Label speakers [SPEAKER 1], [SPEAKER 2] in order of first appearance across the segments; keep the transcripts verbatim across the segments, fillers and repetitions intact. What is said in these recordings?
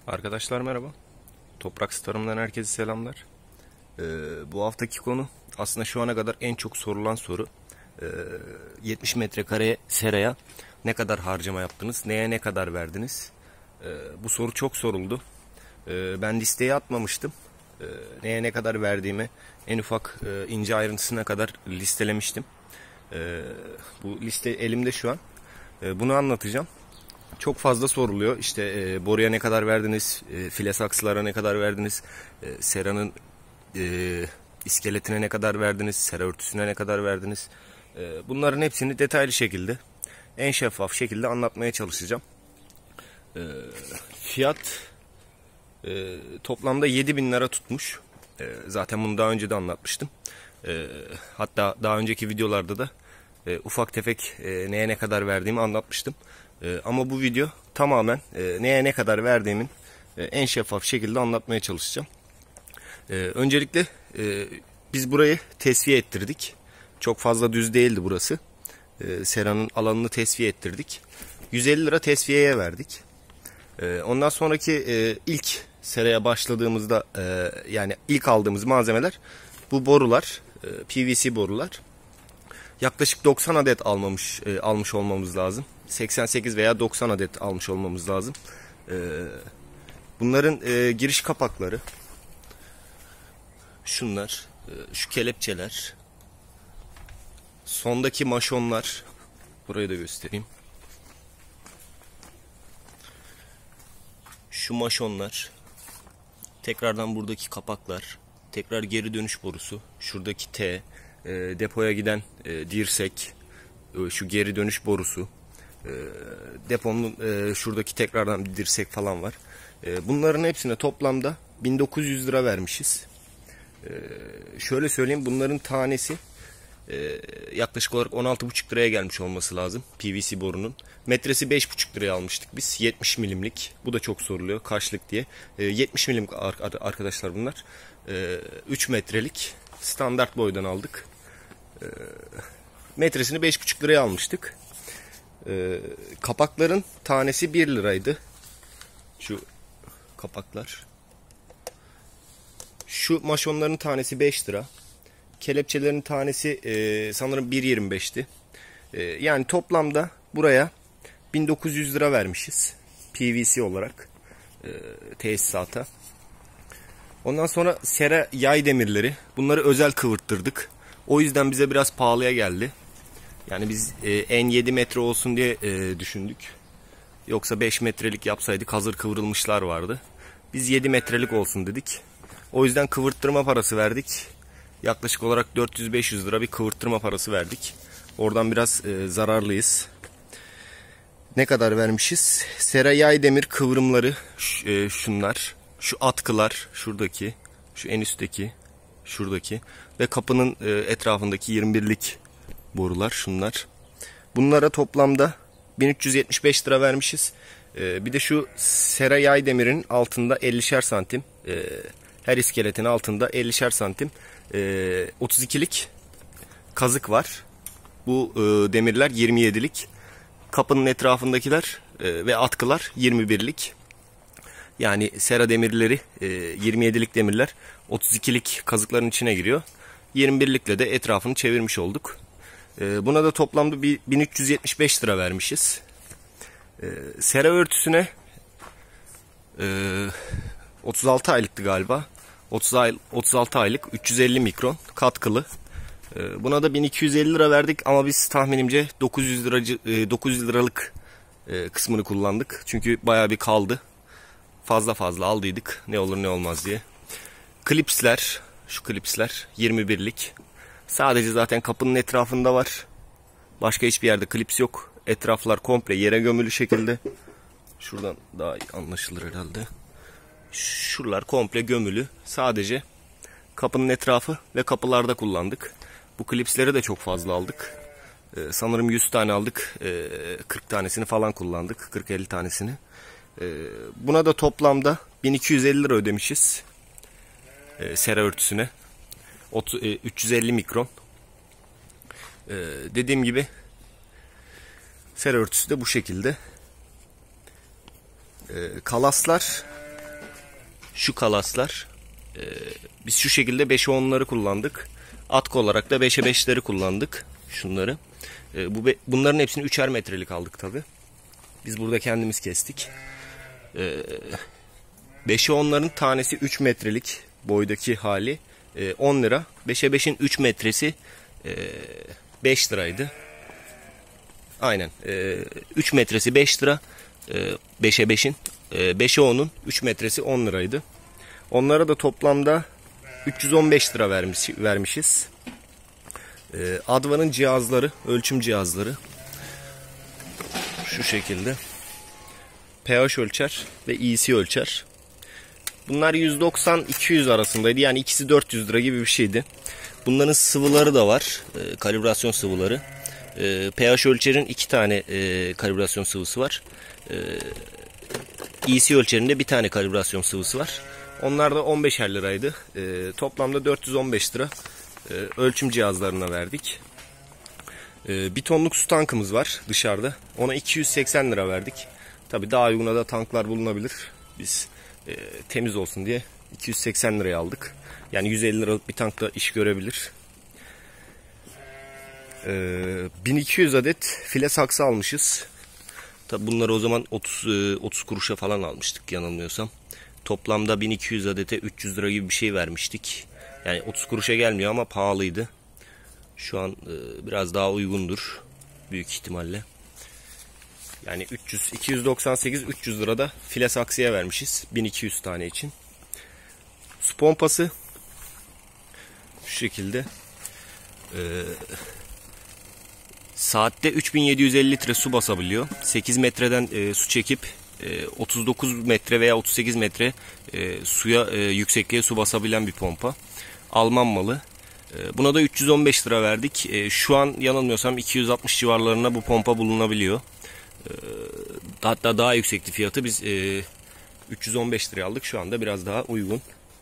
[SPEAKER 1] Arkadaşlar merhaba. Toprak Tarım'dan herkese selamlar. Ee, bu haftaki konu aslında şu ana kadar en çok sorulan soru. Ee, yetmiş metrekareye seraya ne kadar harcama yaptınız? Neye ne kadar verdiniz? Ee, bu soru çok soruldu. Ee, ben listeyi atmamıştım. Ee, neye ne kadar verdiğimi en ufak e, ince ayrıntısına kadar listelemiştim. Ee, bu liste elimde şu an. Ee, bunu anlatacağım. Çok fazla soruluyor. İşte e, boruya ne kadar verdiniz, e, file saksılara ne kadar verdiniz, e, seranın e, iskeletine ne kadar verdiniz, sera örtüsüne ne kadar verdiniz. E, bunların hepsini detaylı şekilde, en şeffaf şekilde anlatmaya çalışacağım. E, fiyat e, toplamda yedi bin lira tutmuş. E, zaten bunu daha önce de anlatmıştım. E, hatta daha önceki videolarda da e, ufak tefek e, neye ne kadar verdiğimi anlatmıştım. Ee, ama bu video tamamen e, neye ne kadar verdiğimin e, en şeffaf şekilde anlatmaya çalışacağım. Ee, öncelikle e, biz burayı tesviye ettirdik. Çok fazla düz değildi burası. E, seranın alanını tesviye ettirdik. yüz elli lira tesviyeye verdik. E, ondan sonraki e, ilk seraya başladığımızda e, yani ilk aldığımız malzemeler bu borular, e, P V C borular. Yaklaşık doksan adet almamış e, almış olmamız lazım. seksen sekiz veya doksan adet almış olmamız lazım. E, bunların e, giriş kapakları, şunlar, e, şu kelepçeler, sondaki maşonlar, burayı da göstereyim. Şu maşonlar, tekrardan buradaki kapaklar, tekrar geri dönüş borusu, şuradaki T, e, depoya giden e, dirsek, e, şu geri dönüş borusu, e, deponun e, şuradaki tekrardan bir dirsek falan var. E, bunların hepsine toplamda bin dokuz yüz lira vermişiz. E, şöyle söyleyeyim, bunların tanesi e, yaklaşık olarak on altı buçuk liraya gelmiş olması lazım P V C borunun. Metresi beş buçuk liraya almıştık biz. yetmiş milimlik. Bu da çok soruluyor. Kaçlık diye. E, yetmiş milim arkadaşlar bunlar. E, üç metrelik standart boydan aldık. E, metresini beş buçuk liraya almıştık. E, kapakların tanesi bir liraydı. Şu kapaklar. Şu maşonların tanesi beş lira. Kelepçelerin tanesi e, sanırım bir yirmi beşti. E, yani toplamda buraya bin dokuz yüz lira vermişiz. P V C olarak e, tesisata. Ondan sonra sera yay demirleri. Bunları özel kıvırttırdık. O yüzden bize biraz pahalıya geldi. Yani biz e, en yedi metre olsun diye e, düşündük. Yoksa beş metrelik yapsaydık, hazır kıvrılmışlar vardı. Biz yedi metrelik olsun dedik. O yüzden kıvırttırma parası verdik. Yaklaşık olarak dört yüz beş yüz lira bir kıvırttırma parası verdik. Oradan biraz e, zararlıyız. Ne kadar vermişiz? Sera yay demir kıvrımları e, şunlar. Şu atkılar şuradaki. Şu en üstteki. Şuradaki. Ve kapının e, etrafındaki yirmi birlik borular şunlar. Bunlara toplamda bin üç yüz yetmiş beş lira vermişiz. E, bir de şu sera yay demirin altında ellişer santim. E, her iskeletin altında ellişer santim. E, otuz ikilik kazık var. Bu e, demirler yirmi yedilik. Kapının etrafındakiler e, ve atkılar yirmi birlik. Yani sera demirleri e, yirmi yedilik demirler otuz ikilik kazıkların içine giriyor. yirmi birlikle de etrafını çevirmiş olduk. E, buna da toplamda bir bin üç yüz yetmiş beş lira vermişiz. E, sera örtüsüne e, otuz altı aylıktı galiba. otuz altı aylık üç yüz elli mikron katkılı. Buna da bin iki yüz elli lira verdik ama biz tahminimce dokuz yüz liracı, dokuz yüz liralık kısmını kullandık. Çünkü bayağı bir kaldı. Fazla fazla aldıydık. Ne olur ne olmaz diye. Klipsler, şu klipsler yirmi birlik. Sadece zaten kapının etrafında var. Başka hiçbir yerde klips yok. Etraflar komple yere gömülü şekilde. Şuradan daha iyi anlaşılır herhalde. Şuralar komple gömülü. Sadece kapının etrafı ve kapılarda kullandık. Bu klipsleri de çok fazla aldık. Ee, sanırım yüz tane aldık. Ee, kırk tanesini falan kullandık. kırk elli tanesini. Ee, buna da toplamda bin iki yüz elli lira ödemişiz. Ee, sera örtüsüne. üç yüz elli mikron. Ee, dediğim gibi sera örtüsü de bu şekilde. Ee, kalaslar şu kalaslar. E, biz şu şekilde beşe onları kullandık. Atkı olarak da beşe beşleri kullandık. Şunları. E, bu be, bunların hepsini üçer metrelik aldık tabi. Biz burada kendimiz kestik. E, beşe onların tanesi üç metrelik boydaki hali e, on lira. beşe beşin üç metresi e, beş liraydı. Aynen. E, üç metresi beş lira. E, beşe beşin. E, beşe onun üç metresi on liraydı. Onlara da toplamda üç yüz on beş lira vermiş, vermişiz. E, Adva'nın cihazları, ölçüm cihazları. Şu şekilde. pH ölçer ve E C ölçer. Bunlar yüz doksan iki yüz arasındaydı. Yani ikisi dört yüz lira gibi bir şeydi. Bunların sıvıları da var. E, kalibrasyon sıvıları. E, pH ölçerin iki tane e, kalibrasyon sıvısı var. E, E C ölçerinde bir tane kalibrasyon sıvısı var. Onlar da on beşer liraydı. E, toplamda dört yüz on beş lira e, ölçüm cihazlarına verdik. E, bir tonluk su tankımız var dışarıda. Ona iki yüz seksen lira verdik. Tabii daha uyguna da tanklar bulunabilir. Biz e, temiz olsun diye iki yüz seksen liraya aldık. Yani yüz elli liralık bir tank da iş görebilir. E, bin iki yüz adet file saksı almışız. Tabii bunları o zaman otuz otuz kuruşa falan almıştık yanılmıyorsam. Toplamda bin iki yüz adete üç yüz lira gibi bir şey vermiştik. Yani otuz kuruşa gelmiyor ama pahalıydı. Şu an e, biraz daha uygundur büyük ihtimalle. Yani üç yüz, iki yüz doksan sekiz üç yüz lirada file saksıya vermişiz bin iki yüz tane için. Su pompası şu şekilde. Ee, saatte üç bin yedi yüz elli litre su basabiliyor. sekiz metreden e, su çekip e, otuz dokuz metre veya otuz sekiz metre e, suya e, yüksekliğe su basabilen bir pompa. Alman malı. E, buna da üç yüz on beş lira verdik. E, şu an yanılmıyorsam iki yüz altmış civarlarında bu pompa bulunabiliyor. E, hatta daha yüksekti fiyatı. Biz e, üç yüz on beş liraya aldık. Şu anda biraz daha uygun.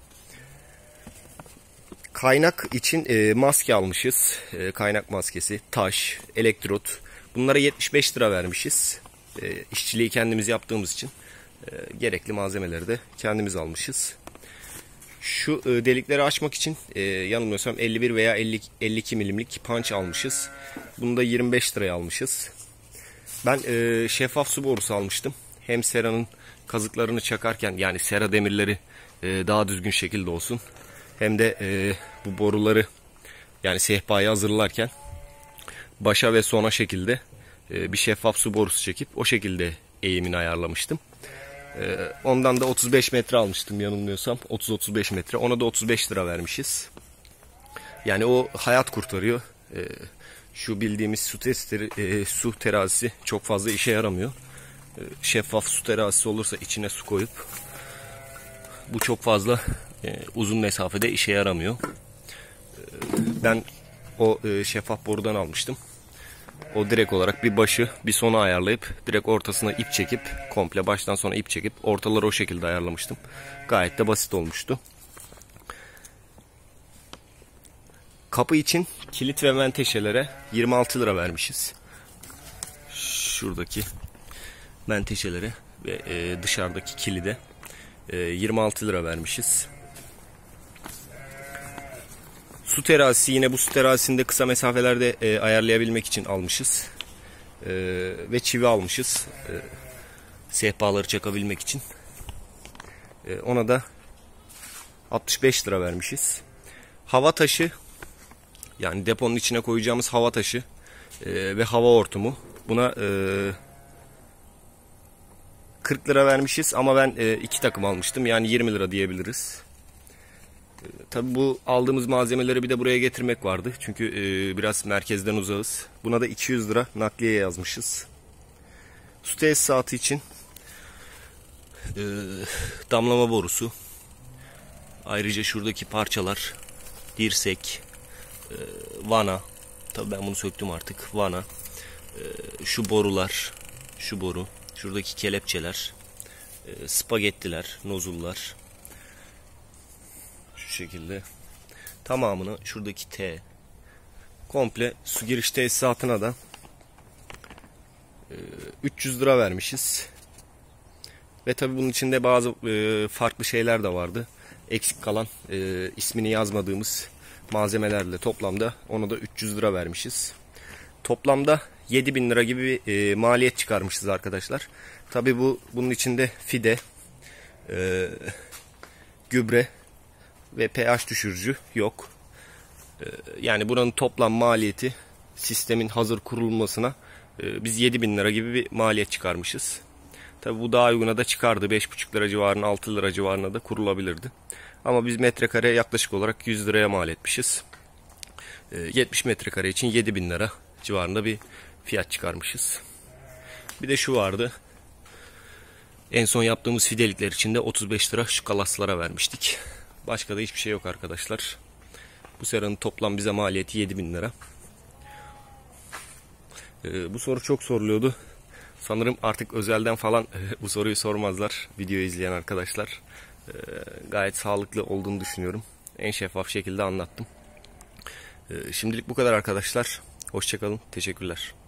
[SPEAKER 1] Kaynak için e, maske almışız. E, kaynak maskesi, taş, elektrot. Bunlara yetmiş beş lira vermişiz. E, işçiliği kendimiz yaptığımız için e, gerekli malzemeleri de kendimiz almışız. Şu e, delikleri açmak için e, yanılmıyorsam elli bir veya elli, elli iki milimlik punch almışız. Bunu da yirmi beş liraya almışız. Ben e, şeffaf su borusu almıştım. Hem seranın kazıklarını çakarken, yani sera demirleri e, daha düzgün şekilde olsun. Hem de e, bu boruları, yani sehpayı hazırlarken başa ve sona şekilde e, bir şeffaf su borusu çekip o şekilde eğimini ayarlamıştım. E, ondan da otuz beş metre almıştım yanılmıyorsam. otuz otuz beş metre. Ona da otuz beş lira vermişiz. Yani o hayat kurtarıyor. E, şu bildiğimiz su testleri, e, su terazisi çok fazla işe yaramıyor. E, şeffaf su terazisi olursa içine su koyup, bu çok fazla e, uzun mesafede işe yaramıyor. E, ben o e, şeffaf borudan almıştım. O direkt olarak bir başı bir sona ayarlayıp direkt ortasına ip çekip, komple baştan sona ip çekip ortaları o şekilde ayarlamıştım. Gayet de basit olmuştu. Kapı için kilit ve menteşelere yirmi altı lira vermişiz. Şuradaki menteşelere ve e, dışarıdaki kilide e, yirmi altı lira vermişiz. Su terazisi, yine bu su terazisinde kısa mesafelerde e, ayarlayabilmek için almışız. E, ve çivi almışız. E, sehpaları çakabilmek için. E, ona da altmış beş lira vermişiz. Hava taşı, yani deponun içine koyacağımız hava taşı e, ve hava hortumu. Buna e, kırk lira vermişiz ama ben e, iki takım almıştım. Yani yirmi lira diyebiliriz. E, tabii bu aldığımız malzemeleri bir de buraya getirmek vardı. Çünkü e, biraz merkezden uzağız. Buna da iki yüz lira nakliye yazmışız. Su tesisatı için e, damlama borusu. Ayrıca şuradaki parçalar, dirsek, e, vana. Tabii ben bunu söktüm artık. Vana. E, şu borular, şu boru. Şuradaki kelepçeler, e, spagettiler, nozullar. Şu şekilde. Tamamını, şuradaki T. Komple su giriş tesisatına da e, üç yüz lira vermişiz. Ve tabi bunun içinde bazı e, farklı şeyler de vardı. Eksik kalan e, ismini yazmadığımız malzemelerle toplamda ona da üç yüz lira vermişiz. Toplamda yedi bin lira gibi bir e, maliyet çıkarmışız arkadaşlar. Tabi bu bunun içinde fide, e, gübre ve pH düşürücü yok. E, yani buranın toplam maliyeti sistemin hazır kurulmasına e, biz yedi bin lira gibi bir maliyet çıkarmışız. Tabi bu daha uyguna da çıkardı. beş buçuk lira civarına, altı lira civarına da kurulabilirdi. Ama biz metrekare yaklaşık olarak yüz liraya mal etmişiz. E, yetmiş metrekare için yedi bin lira civarında bir fiyat çıkarmışız. Bir de şu vardı. En son yaptığımız fidelikler için de otuz beş lira şu kalaslara vermiştik. Başka da hiçbir şey yok arkadaşlar. Bu seranın toplam bize maliyeti yedi bin lira. Ee, bu soru çok soruluyordu. Sanırım artık özelden falan bu soruyu sormazlar videoyu izleyen arkadaşlar. Ee, gayet sağlıklı olduğunu düşünüyorum. En şeffaf şekilde anlattım. Ee, şimdilik bu kadar arkadaşlar. Hoşça kalın. Teşekkürler.